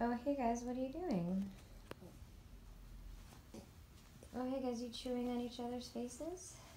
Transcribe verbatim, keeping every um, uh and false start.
Oh, hey guys, what are you doing? Oh, hey guys, you chewing on each other's faces?